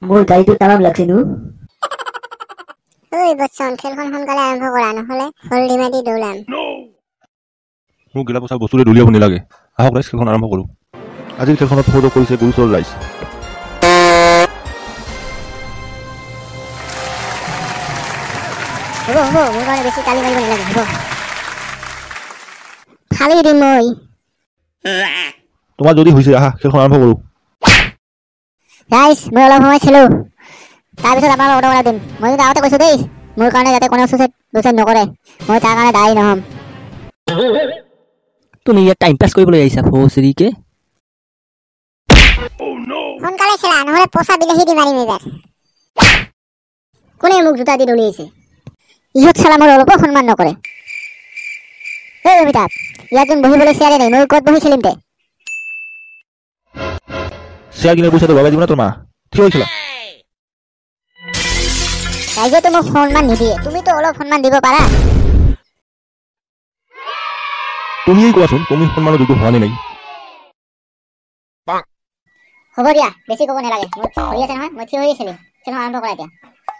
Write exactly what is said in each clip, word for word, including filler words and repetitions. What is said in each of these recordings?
মোৰ গাড়ীটো তামাম লাগছে নো ঐ বচ্চন খেলখন সোনকালে আৰম্ভ কৰা নহলে হলদি মাটি দৌলাম মোক গিলা পইচা বস্তুৰে দলিয়াব নালাগে আহক ৰাইজ খেলখন আৰম্ভ কৰোঁ আজিৰ খেলখনত সহযোগ কৰিছে গুৰুচৰ ৰাইজ হ'ব হ'ব মোৰ কাৰণে বেছি তালি মাৰিব নালাগে হ'ব খালি দিম মই তোমাৰ যদি হৈছে আহা খেলখন আৰম্ভ কৰোঁ ৰাইজ মই অলপ সময় খেলোঁ তাৰপিছত আপোনালোক অৰ্ডাৰ বনাই দিম মই কিন্তু আগতে কৈছোঁ দেই মোৰ কাৰণে যাতে কোনো চুইচাইড চুইচাইড নকৰে মই তাৰ কাৰণে দায়ী নহ'ম তুমি ইয়াত টাইম পাছ কৰিবলৈ আহিছা ফৌচৰিকে সোনকালে খেলা নহ'লে পইচা বিলাহী দি মাৰিম এইবাৰ কোনে মোক জোতা দি দলিয়াইছে ইহঁত চালা মোৰ অলপো সন্মান নকৰে এই অমিতাভ ইয়াত যোন বহিবলৈ চেয়াৰে নাই মই ক'ত বহি খেলিম দে চেয়াৰ কিনাৰ পইচাটো লগাই দিব না তোৰ মা থিয় হৈছিলা ৰাইজেতো মোক সন্মান নিদিয়ে তুমিতো অলপ সন্মান দিব পাৰা তুমিয়েই কোৱাচোন তুমি সন্মানৰ যোগ্য হোৱা নাই হ'ব দিয়া বেছি ক'ব নালাগে মোৰ হৈ আছে নহয় মই থিয় হৈ খেলিম খেলখন আৰম্ভ কৰা এতিয়া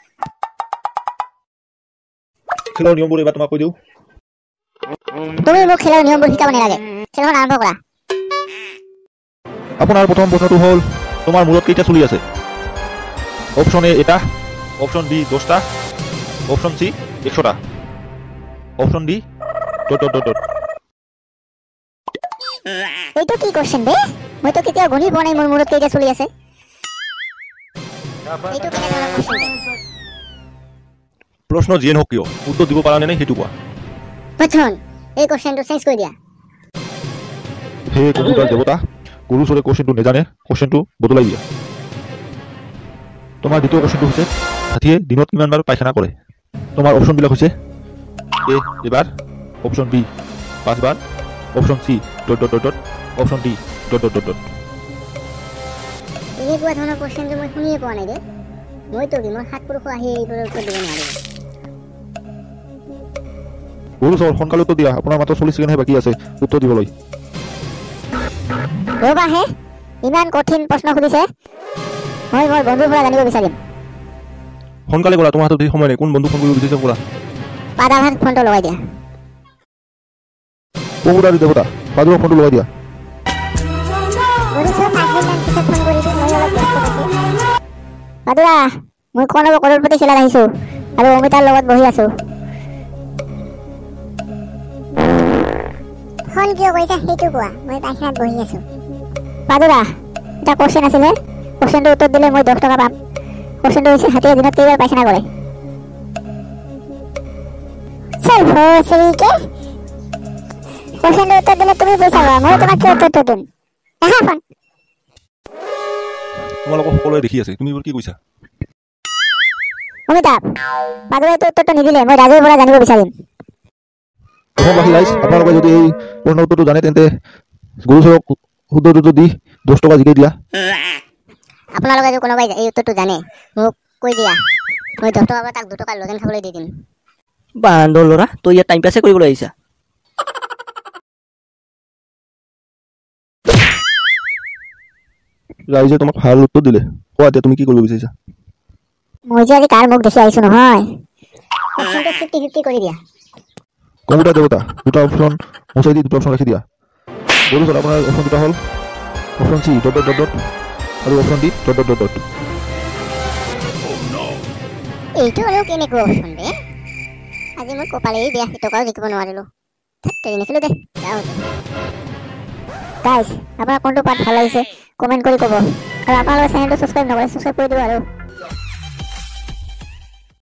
খেলৰ নিয়মবোৰ এবাৰ তোমাক কৈ দিওঁ তুমি মোক খেলৰ নিয়মবোৰ শিকাব নালাগে খেলখন আৰম্ভ কৰা আপোনাৰ প্ৰথম প্ৰশ্নটো হ'ল তোমাৰ মূৰত কেইটা চুলি আছে অপশ্যন এ এটা অপশ্যন বি দহটা অপশ্যন চি একশটা option D dot dot dot dot এইটো কি কোৱেশ্চন বে মইতো কেতিয়াও গণি পোৱা নাই মোৰ মূৰত কেইটা চলি আছে এইটো কেনেধৰণৰ কোৱেশ্চন বে প্ৰশ্ন যিয়ে নহওক কিয় উত্তৰ দিব পাৰা নে নাই সেইটো কোৱা বচ্চন এই কোৱেশ্চনটো চেঞ্জ কৰি দিয়া হে কম্পিউটাৰ দেৱতা গুৰুচৰে কোৱেশ্চনটো নেজানে কোৱেশ্চনটো বদলাই দিয়া তোমাৰ দ্বিতীয় কোৱেশ্চনটো হৈছে হাতীয়ে দিনত কিমানবাৰ পায়খানা কৰে তোমাৰ অপশ্যনবিলাক হৈছে এ এবাৰ অপশ্যন বি পাঁচবাৰ option C dot dot dot dot option D dot dot dot dot এনেকুৱা ধৰণৰ কোৱেশ্চনটো মই শুনিয়ে পোৱা নাই দে মইতো কি মোৰ সাত পুৰুষ আহি এইবোৰৰ উত্তৰ দিব নোৱাৰিম গুৰুচৰ সোনকালে উত্তৰ দিয়া আপোনাৰ মাত্ৰ চল্লিছ ছেকেণ্ডহে বাকী আছে উত্তৰ দিবলৈ ৰ'বা হে ইমান কঠিন প্ৰশ্ন সুধিছে মই মোৰ বন্ধুৰ পৰা জানিব বিচাৰিম সোনকালে কৰা তোমাৰ হাতত বেছি সময় নাই কোন বন্ধু ফোন কৰিব বিচাৰিছে কৰা পাদা ভাত ফোনটো লগাই দিয়া কম্পিউটাৰ দেৱতা পাদুৰ ফোনটো লগাই দিয়া পাদুৰা মই কনব কৰোড়পতি খেলাত আহিছোঁ আৰু অমিতাৰ লগত বহি আছোঁ ফোন কিয় কৰিছা সেইটো কোৱা মই পাইখানাত বহি আছোঁ পাদুৰা এটা কোৱেশ্চন আছিলে কোৱেশ্চনটো উত্তৰ দিলে মই দহ টকা পাম কোৱেশ্চনটো হৈছে হাতীয়ে দিনত কেইবাৰ পাইখানা কৰে চল ভচৰিকে কোৱেশ্চনটো উত্তৰ দিলে তুমি পইচা পাবা মই তোমাক কি উত্তৰটো দিম আহা ফোন তোমালোকক সকলোৱে দেখি আছে তুমি কি কৈছা অমিতাভ পাদুৰাইটো উত্তৰটো নিদিলে মই ৰাজুৰ পৰা জানিব বিচাৰিম অসমবাসী ৰাইজ আপোনালোকে যদি এই প্ৰশ্ন উত্তৰটো জানে তেন্তে গুৰুচৰক শুদ্ধটো দি দহ টকা জিকাই দিয়া আপোনালোকে যদি কোনোবাই এই উত্তৰটো জানে মোক কৈ দিয়া মই দহ টকা তাক দুটকা লজেন খাবলৈ দি দিম বান্দৰ ল'ৰা তই ইয়াত টাইম পাছে কৰিবলৈ আহিছা ৰাইজে তোমাক ভাল উত্তৰ দিলে কোৱা এতিয়া তুমি কি কৰিব বিচাৰিছা মই যে আজি কাৰ মুখ দেখি আহিছোঁ নহয় কোৱেশ্চনটো ফিফটি ফিফটি কৰি দিয়া কম্পিউটাৰ দেৱতা দুটা অপশ্যন মচাই দি দুটা অপশ্যন ৰাখি দিয়া গুৰুচৰ আপোনাৰ অপশ্যন দুটা হ'ল option C dot dot dot dot আৰু option D dot dot dot dot এইটো আৰু কেনেকুৱা অপশ্যন বে আজি মই কপালেই বেয়া টকাও জিকিব নোৱাৰিলোঁ তেৰি নেখিলোঁ দে গাইজ আপোনাৰ কোনটো পাৰ্ট ভাল লাগিছে কমেণ্ট কৰি ক'ব আৰু আপোনালোকে চেনেলটো ছাবস্ক্ৰাইব নকৰে ছাবস্ক্ৰাইব কৰি দিব আৰু